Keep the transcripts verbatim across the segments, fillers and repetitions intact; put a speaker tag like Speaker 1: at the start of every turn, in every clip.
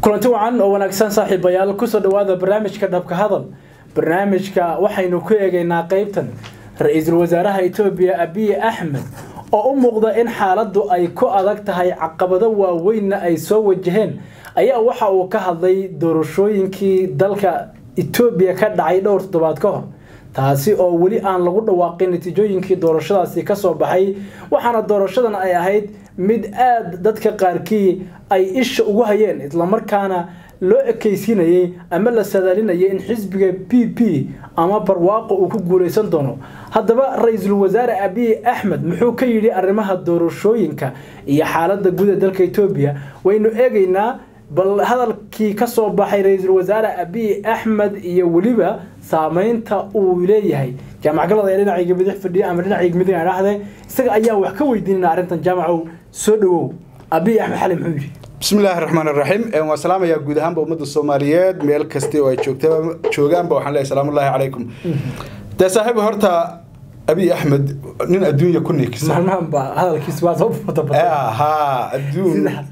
Speaker 1: kulanti wacan oo wanaagsan saaxiibayaal ku soo dhawaada barnaamijka dhabka hadal barnaamijka waxaynu ku eegaynaa qaybtan ra'iisul wasaaraha Itoobiya Abiy Ahmed oo u muuqda in xaaladdu ay ku adag tahay caqabado waaweyn ay soo wajaheen ayaa waxa uu ka hadlay doorashooyinkii dalka Itoobiya ka dhacay dhowr toddobaad ka hor taasi oo wali aan lagu dhawaaqin natiijooyinkii doorashadaasi ka soo baxay waxaana doorashadan ay ahayd mid aad dadka qaarkii ay isha ugu hayeen isla markaana loo ekaysinayay ama la sadaalinayay in xisbiga P P ama barwaaqo uu ku guuleysan doono haddaba ra'iisul wasaare Abiy Ahmed muxuu ka yiri arrimaha doorashooyinka iyo xaaladda guud ee dalka Itoobiya waynu eegaynaa bal hadalkii ka soo baxay ra'iisul wasaare Abiy Ahmed iyo waliba saameynta uu leeyahay jaamac galada ee dhinaciga bidix fadhiya ama dhinaciga midig aan raahday isaga ayaa wax ka weydiinayna arrintan jaamacu soo dhawow Abiy Ahmed xalim muxuu yiri
Speaker 2: بسم الله الرحمن الرحيم والسلام يا جود هم بأمة الصوماليات ميل كستي ويشوكتها شوجان بوحنا السلام الله عليكم ده صاحب هرتا أبي أحمد نين الدنيا كوني كيس
Speaker 1: ما نعم بقى هذا الكيس واحد
Speaker 2: آه ها الدنيا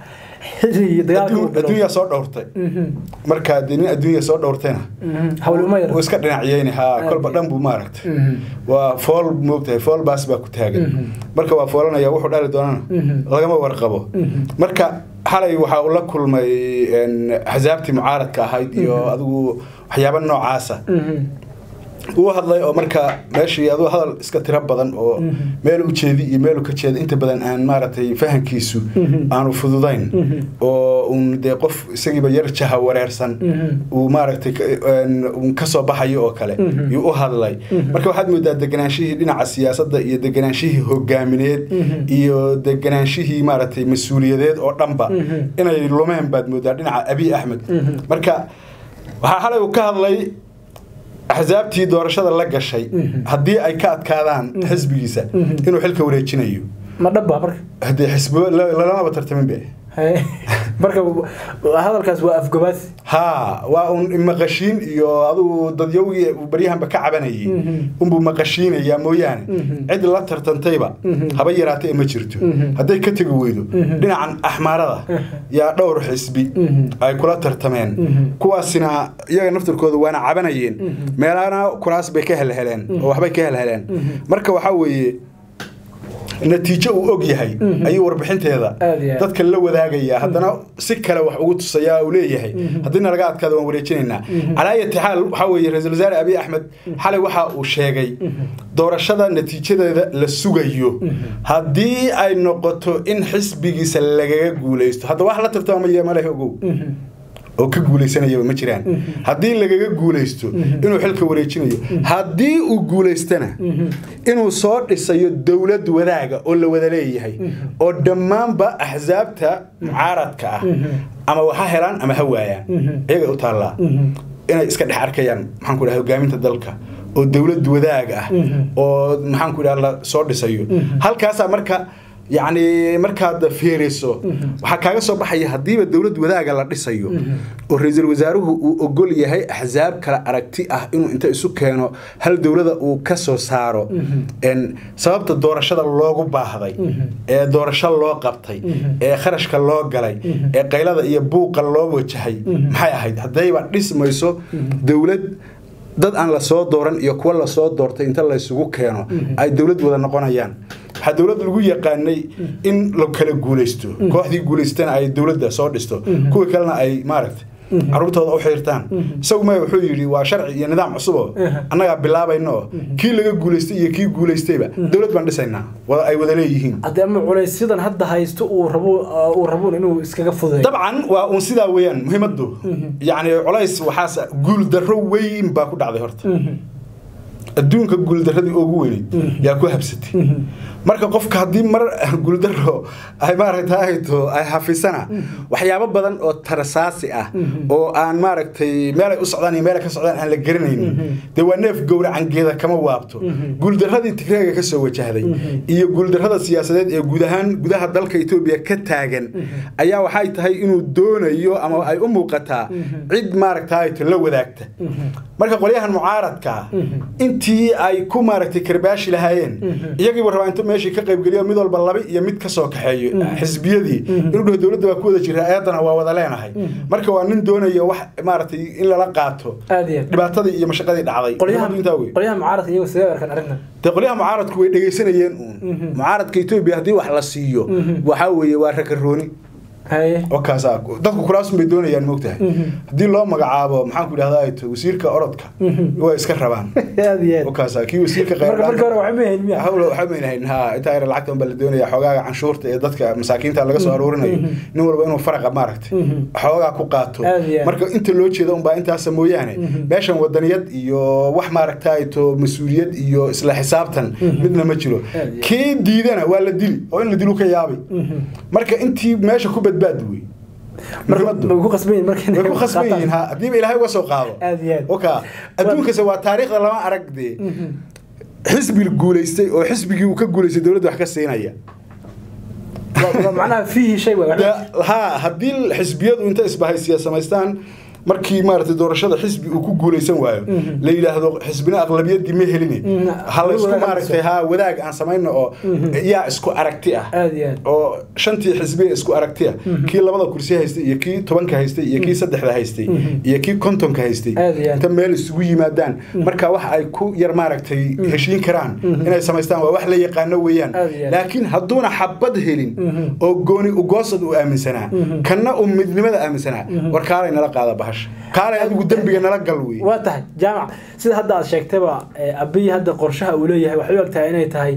Speaker 2: الدنيا صار دورتين مركز الدنيا الدنيا صار دورتين
Speaker 1: حول ما يرى
Speaker 2: وسكتنا عياني ها كل بدن بماركت وفول موقته فول بس بكتاجن مركز وفولنا يا وحده على دونا لقما ورقبه مركز حالي waxaa uu la kulmay in xasaabti mucaaradka ahayd iyo adigu waxyaabo noocaas ah uu hadlay oo marka meeshii adu hadal iska tira badan oo meel u jeedi iyo meel ka jeed inta badan aan maartay fahankiisu aanu fududayn oo uu de qof isagiiba yar jaha wareersan uu maartay uu ka soo baxayo oo kale uu u hadlay marka waxaad moodaa deganaanshihi dhinaca siyaasadda iyo deganaanshihi hogaamineed iyo deganaanshihi maartay mas'uuliyadeed oo dhanba inay lumeen baad moodaa dhinaca Abiy Ahmed marka waxa xalay uu ka hadlay أحزابتي دورشة الله قشي هدي أي كات كذان حزب جيسا إنه حلك وريتشينيو
Speaker 1: ما دبها برك
Speaker 2: هدي حزب لا لا ما بترتمن به
Speaker 1: برك هذا الكاس وقف جبث
Speaker 2: ها وإن مغشين يو هذا ضد يوي بريهم بكعبني أم بمغشين يا مويان عد الله ترتن طيبة هبي راتي مجرته هدي كتجويده لنا عن أحمر يا دور حزبي أي كلا ترتمن كواسنا يا نفتر كذا وأنا عبنيين ملانا كراس بكهل هلين وحبي كهل هلين مركب وحوي النتيجة وأجيهاي أي وربحنت هذا تذكر لو ذا جيا هذانا سكر وحقوق الصيا وليهاي هذينا رجعت كذا وريتشيننا على أي حال حوي رئيس الوزراء أبي أحمد حال وحى وشاقي دور الشذا النتيجة للسوقيو هذه أي نقطة إن حسب جسلجة جوليست هذا واحد لا تفتهم يا ماله يقول oo ka guuleysanaya ma jiraan hadii laga guuleysto inuu xilka wareejinayo hadii uu guuleystana inuu soo dhisayo dawlad wadaaga oo la wada leeyahay oo dhamaanba ahzaabta mucaaradka ah ama waxa helaan ama hawaayaan iyaga u taala inay iska dhex arkayaan maxaan ku dhahay hogaaminta dalka oo dawlad wadaag ah oo maxaan ku dhahay la soo dhisayo halkaas marka يعني مركز فيرسو وحكاجة صباح يهديب الدولة وذاك الله رسيو ورئيس الوزراء وقول يهي أحزاب كلا أركتي أه إنه أنت سكانه هل الدولة وكسر سعره إن سبب الدور الشدة الله جبهة دور الشدة الله قبطي خرج كالله جلي قيلة يبوق الله وجهي محي هيد هدايب الرئيس ما يسو دولة dad aan la soo dooran iyo kuwa la soo doortay inta la isugu keeno ay dawlad wada noqonayaan waxa dawlad lagu yaqaanay in la kala guuleysto kooxdii guuleystana ay dawladda soo dhisto kuwa kalena ay maaragtay carruurtooda u xirtaan isagu ma wuxuu yiri waa sharci iyo nidaam cusub annaga bilaabayno kii laga guuleystay iyo kii guuleystayba dawlad baan dhisaynaa wada ay wada leeyihiin
Speaker 1: hadda ma culaysidan hadda haysto uu rabo uu rabo inuu iskaga fudeeyo
Speaker 2: dabcan waa un sida weeyaan muhiimadu yaani culays waxaas guul darro weyn baa ku dhacday horta adduunka guul darradii ugu weyn yaa ku habsatay marka qofka hadii mar guul darro ay maaragtay ay hafisana waxyaabo badan oo tarasaasi ah oo aan maaragtay meel ay u socdaan iyo meel ka socdaan aan la garanaynin de waa neef gowracan geeda kama waabto guul darradii Tigreega ka soo wajahday iyo guul darrada siyaasadeed ee guud ahaan gudaha dalka Itoobiya ka taagan ayaa waxay tahay inuu doonayo ama ay u muuqataa cid maaragtay la wadaagta marka qoliyahan mucaaradka intii intii ay ku maaragtay karbaashi lahaayeen iyagii war rabaa intuu meeshii ka qayb geliyo mid walba laba iyo mid ka soo kaxeeyo xisbiyadii inuu dhaho dawladda waa ku wada jiraa ayadana waa wada leenahay marka waa nin doonayo wax maaragtay in lala qaato dhibaatadii iyo mashaqadii dhacday
Speaker 1: qolyaha mucaaradka iyagu sidee arkaan arrintan
Speaker 2: de qolyaha mucaaradku way dhegaysanayeen uun mucaaradka Itoobiya haddii wax la siiyo waxaa weeye waa rakarooni وكذا dadku kuraas bay doonayaan moogtahay hadii loo magacaabo maxaan ku yiraahdaa wasiirka orodka way iska rabaan وكذا kii wasiirka
Speaker 1: qeybta marka hore waxa meeyn miya
Speaker 2: hawlo waxa meeyn ha inta ay lacagtan bal doonaya xogaaga canshuurta ee dadka masaakiinta laga soo aruurinayo nin walba inuu faraqa maaragtay xogaaga ku qaato marka inta loo jeedo un baa intaas mooyaane meeshan wadaniyad iyo wax maaragtay to mas'uuliyad iyo isla xisaabtan midna ma jiro kii diidana waa la dili oo in la dilu ka yaabay marka intii meesha ku badbaadway
Speaker 1: marka ku qasbeen markii
Speaker 2: ku qasbeen ha hadii ilaahay uga soo qaado oka adduunka waa taariikhda lama aragde xisbi guuleystay oo xisbigii uu ka guuleystay dawladda wax ka siinaya
Speaker 1: macnaha fihi shay waa
Speaker 2: ha hadii xisbiyadu inta isbahaysiya samaystaan markii maartay doorashada xisbi uu ku guuleysan waayo la yiraahdo xisbina aqlabiyadii ma helin hal isku maartay ha wadaag aan sameeyno oo yaa isku aragti ah oo shantii xisbi isku aragti ah kii labada kursi haystay iyo kii tobanka haystay iyo kii saddexda haystay iyo kii kontonka haystay inta meel isugu yimaadaan marka wax ay ku yar maartay heshiin karaan inay sameystaan waa wax la yaqaan weeyaan laakiin haduuna xabad helin oo gooni u goosad u aaminsanaa kana u midnimada aaminsanaa warkaalay nala qaada قال adigu dambiga nala gal way
Speaker 1: waa tahay jaamac sida hadda aad sheegtayba abiy hadda qorshaha uu leeyahay waxa uu ogtahay inay tahay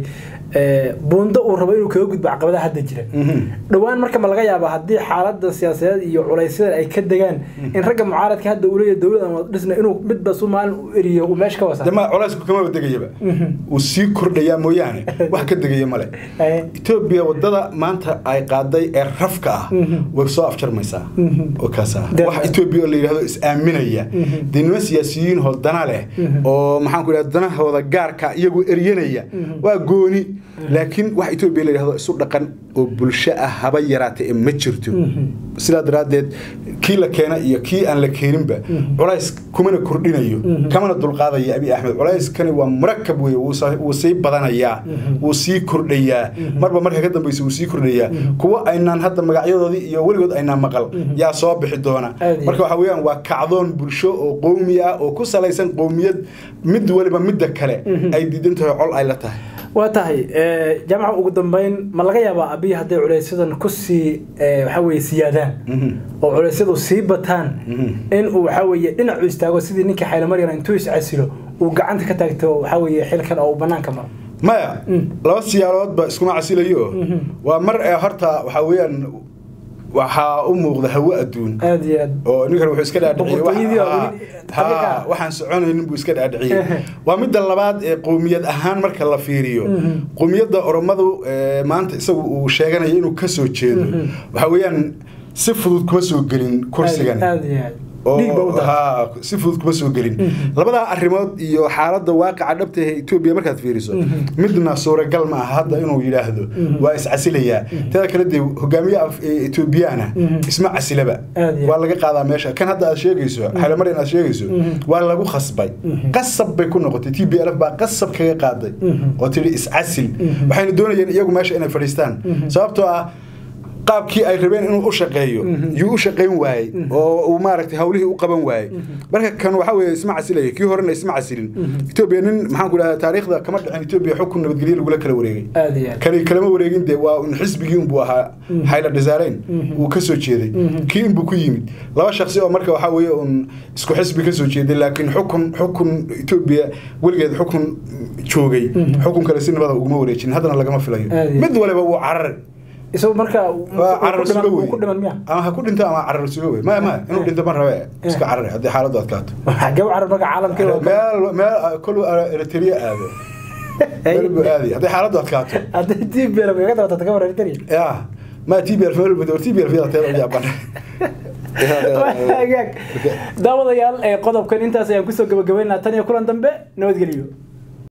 Speaker 1: ee buundo uu rabo inuu kaga gudbo caqabadaha hadda jira dhawaan marka ma laga yaabo hadii xaaladda siyaasadeed iyo culaysyada ay ka degaan in ragga mucaaradka hadda uu leeyahay dawladda ama dhisna inuu midba Soomaaliya u eriyo oo meesha ka wasa
Speaker 2: dama culaysku kama degayaba uu sii kordhaya mooyaane wax ka degaya male Itoobiya wadada maanta ay qaaday ee rafka ah way soo afjarmaysaa oo kaasa wax Itoobiya la yiraahdo is aaminaya dinimo siyaasiyiin holdana leh oo maxaan ku yiraahdaa danahooda gaarka iyagu eriyanaya waa gooni laakiin wax Itoobiya la yiraahdo isu dhaqan oo bulsho ah haba yaraatay ma jirto sida daraadeed kii la keenay iyo kii aan la keeninba culays kuma kordhinayo kamana dulqaadaya Abiy Ahmed culays kani waa murakkab weey uu sii badanaya uu sii kordhaya marba marka ka dambeysay uu sii kordhaya kuwa aynaan hadda magacyadoodii iyo waligood aynaan maqal yaa soo bixi doona marka waxa weeyaan waa kacdoon bulsho oo qowmi ah oo ku salaysan qowmiyad mid waliba midda kale ay diidantahay col ay la tahay
Speaker 1: waa tahay ee jaamaca ugu dambeyn ma laga yaabaa Abiy haday culaysadan ku sii waxa weey siyaadaan oo culaysadu sii bataan in uu waxa weey dhinac u istaago sidii ninka xayla maryan intuu is casilo uu gacanta ka taagto waxa weey xilkan oo banaanka maro
Speaker 2: maya laba siyaalood ba isku macaasilayo waa mar ee horta waxa weeyaan waxa u muuqda hawo adduun
Speaker 1: aad iyo aad
Speaker 2: oo ninkan wuxuu iska dhaadhiciyay ha waxaan soconaynin buu iska dhaadhiciyay waa mid labaad ee qowmiyad ahaan marka la fiiriyo qowmiyadda oromadu maanta isagu uu sheeganayo inuu ka soo jeedo waxa weeyaan si fudud kuma soo gelin kursigan
Speaker 1: aad iyo aad
Speaker 2: ها سيفود كما سو غلين لبدا arimood iyo xaaladda waaqica dhabta ee Itoobiya markaad fiiriso midna suura gal ma aha hadda inuu yiraahdo waa is casilaya tada kale de hogaamiyaha Itoobiyana isma casilaba waa laga qaadaa meesha kan hadda aad sheegayso xala mar inaad sheegayso waa lagu khasbay qasab bay ku noqotay T B L F ba qasab kaga qaaday oo tiri is casil waxayna doonayeen iyagu meesha inay fadhiistaan sababtoo ah qaabkii ay rabeen inuu u shaqeeyo yu u shaqeyn waayay oo uu maaragtay hawlihii u qaban waayay marka kan waxa weeye isma casilay kii horena isma casilin Itoobiya nin maxaan ku dhahaa taariikhda kama dhicin Itoobiya xukun nabadgelyo lagu kala wareegay kani kalama wareegin de waa in xisbigii uu ahaa hayla desareyn uu ka soo jeeday kii inuu ku yimid laba shakhsi oo marka waxa weeye un isku xisbi ka soo jeeday laakiin xukun xukun Itoobiya waligeed xukun joogay xukun kale si nabada ugu wareejin hadana lagama filayo mid waliba uu carar isoo marka carar suugo ku dhiman miya ama ha ku dhinto ama carar suugo ma ma inuu dhinto mar rabe iska carar hadii xaaladdu adkaato
Speaker 1: xagaa carar marka caalamka
Speaker 2: meel meel kullu Eritrea aado meel aadi hadii xaaladdu adkaato
Speaker 1: hadii T B L F ka dabata ka war Eritrea
Speaker 2: ya ma T B L F meel bado T B L F yaa tahay Japan
Speaker 1: daawadayaal ee qodobkan intaas ayaan ku soo gabagabeynaa tan iyo kulan dambe nabadgeliyo